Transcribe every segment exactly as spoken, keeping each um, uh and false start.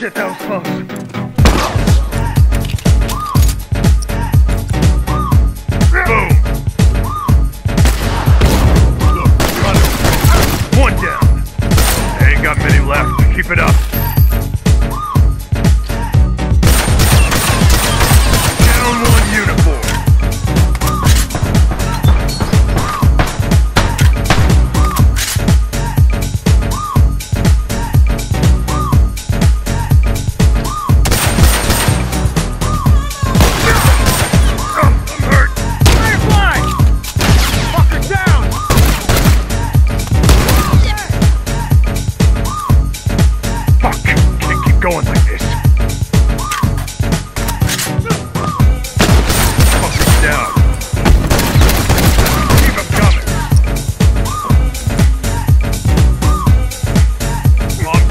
Shit, that was close. Boom! One down. They ain't got many left. Keep it up. Down one uniform. Going like this. Fucking down. Keep him coming. Come on.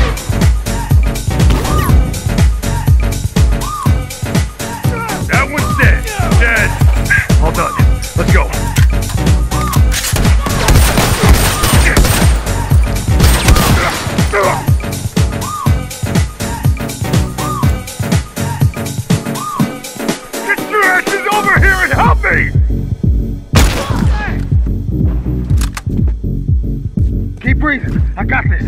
That one's dead. Dead. All done. Let's go. Over here and help me! Keep breathing. I got this.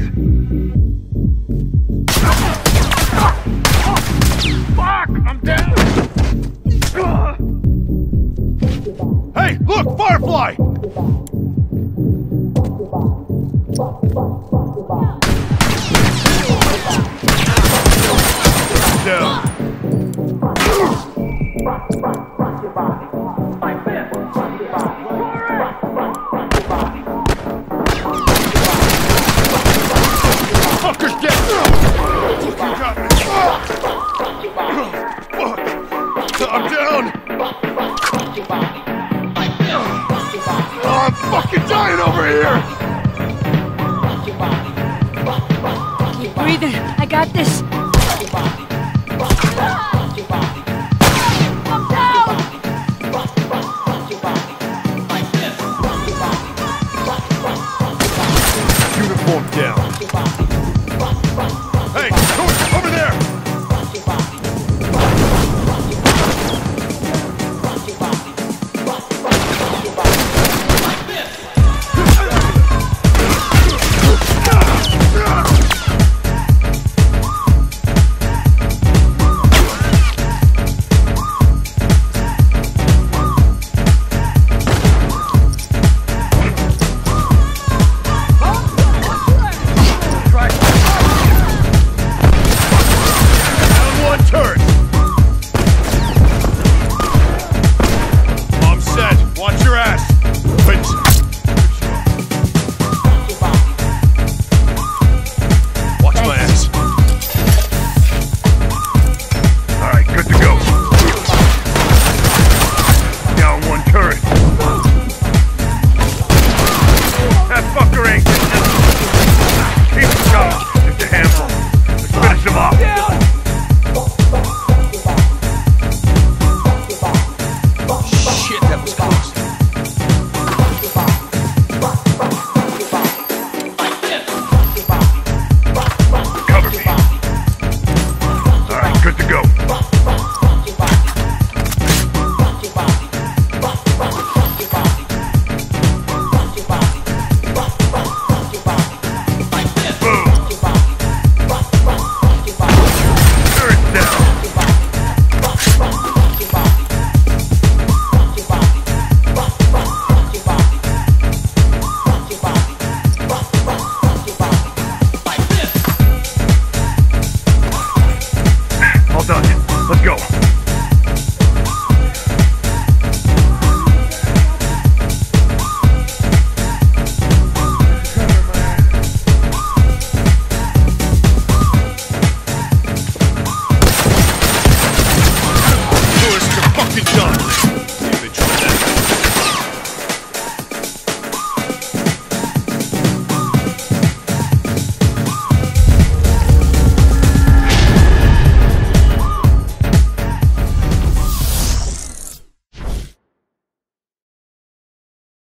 Fuck! I'm down! Hey, look! Firefly! Down. Fucker's dead! You got me! I'm down! Oh, I'm fucking dying over here! Keep breathing. I got this. I'm down! Uniform down.